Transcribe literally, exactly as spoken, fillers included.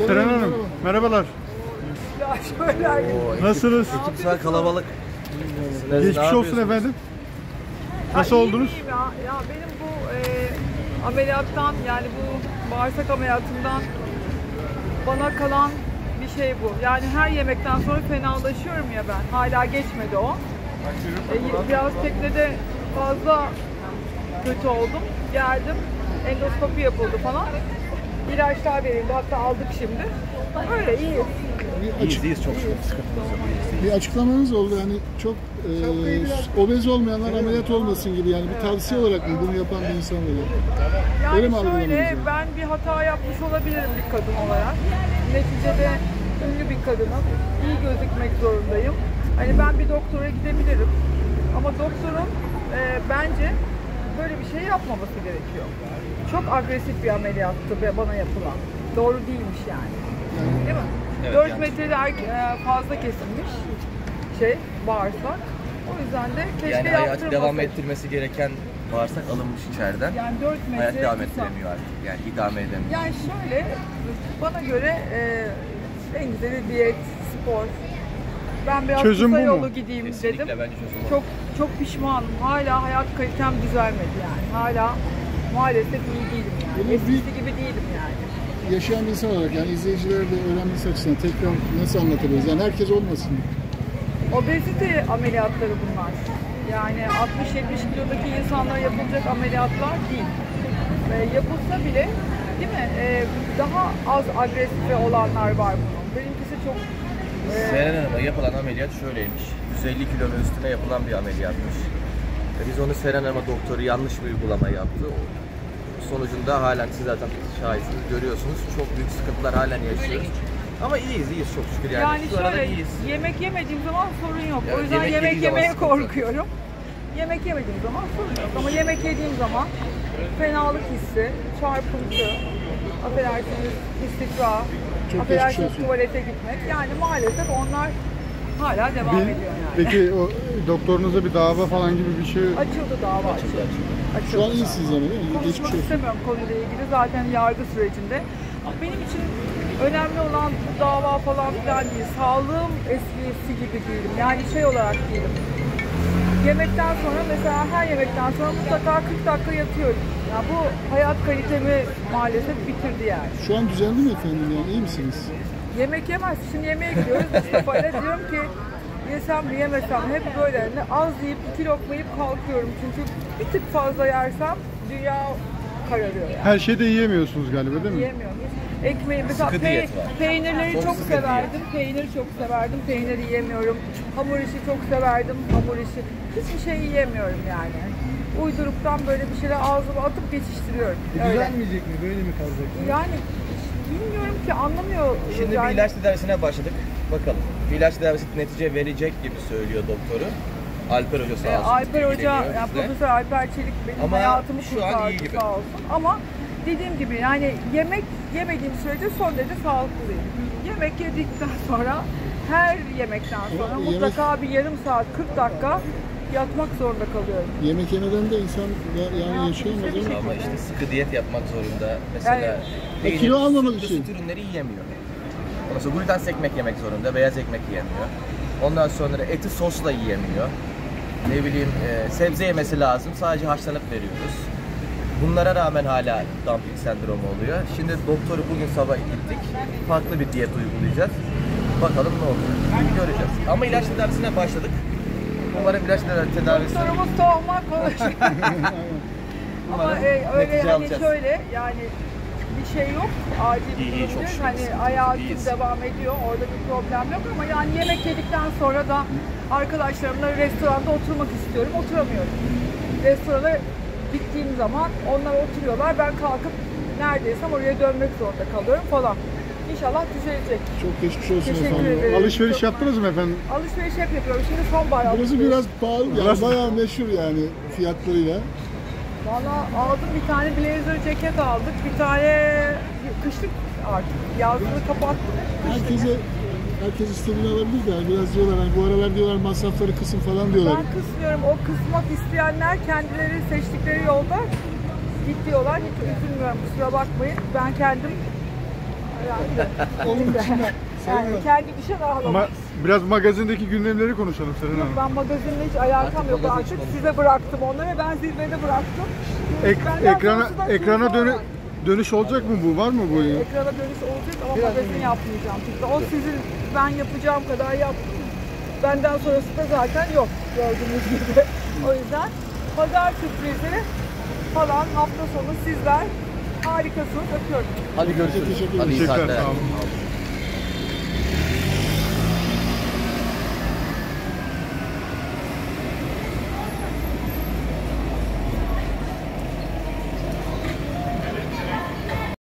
Seren Hanım, merhabalar. Ya şöyle Oo, nasılsınız? Ekipsel kalabalık. Geçmiş olsun efendim. Nasıl ya, oldunuz? Ya. ya benim bu e, ameliyattan, yani bu bağırsak ameliyatından bana kalan bir şey bu. Yani her yemekten sonra fenalaşıyorum ya ben. Hala geçmedi o. E, biraz teknede fazla kötü oldum. Geldim. Endoskopi yapıldı falan. İlaçlar verildi. Hatta aldık şimdi. Öyle iyi. İyiyiz, iyiyiz çok şükür. Bir açıklamanız oldu, yani çok e, obez olmayanlar ameliyat olmasın gibi, yani bir tavsiye olarak mı bunu yapan bir insan olarak? Yani Öyle mi şöyle, ben bir hata yapmış olabilirim bir kadın olarak. Neticede ünlü bir kadınım. İyi gözükmek zorundayım. Hani ben bir doktora gidebilirim. Ama doktorun e, bence böyle bir şey yapmaması gerekiyor. Çok agresif bir ameliyattı bana yapılan. Doğru değilmiş yani. Değil mi? Evet, dört metrede fazla kesilmiş şey, bağırsak. O yüzden de keşke yani yaptırmasaydı. hayat devam ettirmesi gereken bağırsak alınmış içeriden. Yani dört metre hayat devam kısa. ettiremiyor artık. Yani idame edemiyor. Yani şöyle, bana göre e, en güzeli diyet, spor. Ben biraz Çözüm kısa bu yolu mu? gideyim Kesinlikle dedim. bence çözüm bu. Çok çok pişmanım. Hala hayat kalitem düzelmedi yani. Hala maalesef iyi değilim yani. Bunu Eskisi bir- gibi değilim yani. Yaşayan bir insan olarak, yani izleyicilere de öğrenmesi açısından tekrar nasıl anlatabiliriz? Yani herkes olmasın. Obezite ameliyatları bunlar. Yani altmış yetmiş kilodaki insanlara yapılacak ameliyatlar değil. E, yapılsa bile, değil mi? E, daha az agresif olanlar var bunun. Benimkisi çok... E, Seren Hanım'a yapılan ameliyat şöyleymiş. yüz elli kilonun üstüne yapılan bir ameliyatmış. Ve biz onu Seren Hanım'a doktoru yanlış bir uygulama yaptı. Sonucunda halen siz zaten şahitsiniz, görüyorsunuz. Çok büyük sıkıntılar halen yaşıyoruz. Ama iyiyiz, iyiyiz çok şükür yani. Yani Şu arada şöyle, iyiyiz. yemek yemediğim zaman sorun yok. Evet, o yüzden yemek yemek, yediği zaman yemeye sıkıntı. korkuyorum. Yemek yemediğim zaman sorun yok. Ama yemek yediğim zaman fenalık hissi, çarpıntı, affedersiniz istikra, Çok affedersiniz geçmiş olsun. tuvalete gitmek. Yani maalesef onlar hala devam Bir, ediyor yani. peki o doktorunuza bir dava falan gibi bir şey... Açıldı dava açıldı. açıldı. Şu an iyisiniz ama değil mi? Geçmiş Konuşmak olsun. istemiyorum konuyla ilgili, zaten yargı sürecinde. Ama benim için önemli olan dava falan filan değil. Sağlığım eskisi gibi değilim. Yani şey olarak değilim. Yemekten sonra, mesela her yemekten sonra mutlaka kırk dakika yatıyorum. Yani bu hayat kalitemi maalesef bitirdi yani. Şu an düzeldi mi efendim, yani iyi misiniz? Yemek yemez. Şimdi yemeğe gidiyoruz Mustafa'yla, diyorum ki yesem mi yemesem, hep böyle ne az yiyip iki lokma yiyip kalkıyorum. Çünkü bir tık fazla yersem dünya kararıyor yani. Her şeyde yiyemiyorsunuz galiba değil mi? Yiyemiyorum. Ekmeği mesela Sıkı pey- diyet var. peynirleri Çok çok, sıkı severdim. Peyniri çok severdim. Peyniri yiyemiyorum. Hamur işi çok severdim. Hamur işi. Hiçbir şey yiyemiyorum yani. Uyduruktan böyle bir şeyler ağzıma atıp geçiştiriyorum. Öyle. Düzelmeyecek mi? Böyle mi kalacak? Yani bilmiyorum ki, anlamıyor. Şimdi yani. bir ilaç tedavisine başladık. Bakalım. Bir ilaç tedavisi netice verecek gibi söylüyor doktoru. Alper Hoca sağ Ee, olsun. Alper Hoca, ilgileniyor yani bizle. Profesör Alper Çelik benim Ama hayatımı şu an kurtardı iyi gibi. sağ olsun. Ama dediğim gibi yani yemek yemediğim sürece son derece sağlıklıyım. Yemek yedikten sonra, her yemekten sonra Ama mutlaka bir yarım saat, kırk dakika yatmak zorunda kalıyorum. Yemek yemeden de insan da yani yaşayamaz ama. Ama işte sıkı diyet yapmak zorunda. Mesela Yani- peynir, kilo almamak sütlü için. süt ürünleri yiyemiyor. Ondan sonra glutensiz ekmek yemek zorunda, beyaz ekmek yiyemiyor. Ondan sonra eti sosla yiyemiyor. Ne bileyim e, sebze yemesi lazım, sadece haşlanıp veriyoruz. Bunlara rağmen hala dumping sendromu oluyor. Şimdi doktoru bugün sabah gittik, farklı bir diyet uygulayacağız. Bakalım ne olacak, göreceğiz. Ama ilaç tedavisine başladık. Umarım ilaç tedavisi... Doktorumuz tohuma konuşuyor. Ama Umarım e, öyle netice hani alacağız. şöyle yani bir şey yok, acil bir İyi, iyi, durum çok değil. şükür. Hani hayatım İyiyiz. devam ediyor, orada bir problem yok ama yani yemek yedikten sonra da arkadaşlarımla restoranda oturmak istiyorum, oturamıyorum. Restorana gittiğim zaman onlar oturuyorlar, ben kalkıp neredeysem oraya dönmek zorunda kalıyorum falan. İnşallah düzelecek. Çok geçmiş olsun Teşekkür efendim. ederim. Alışveriş Çok- yaptınız mı efendim? Alışveriş hep yapıyorum. Şimdi sonbahar Burası alışveriş. biraz pahalı, yani Burası- bayağı meşhur yani fiyatlarıyla. Valla aldım, bir tane blazer ceket aldık, bir tane kışlık artık yazını kapattım. Herkese herkes istediğini alabilir de yani biraz diyorlar, hani bu aralar diyorlar masrafları kısın falan diyorlar. Ben kısmıyorum, o kısmak isteyenler kendileri seçtikleri yolda git diyorlar, hiç üzülmüyorum, kusura bakmayın. Ben kendim e, Yani, Onun dışında yani kendi düşen ağlamaz. Ama biraz magazindeki gündemleri konuşalım Seren Hanım. Ben magazinle hiç alakam yok magazin artık. hiç Size bıraktım onları. Ben zirvede bıraktım. Ek, Benden ekrana sonrası da ekrana kim dönü, var? dönüş olacak mı bu? Var mı bu? Ekrana dönüş olacak ama magazin yapmayacağım. Çünkü o sizin ben yapacağım kadar yaptım. Benden sonrası da zaten yok gördüğünüz gibi. O yüzden pazar sürprizi falan hafta sonu sizler harikasınız. Öpüyorum. Hadi görüşürüz. Teşekkür Hadi iyi Teşekkürler. saatler. Sağ olun.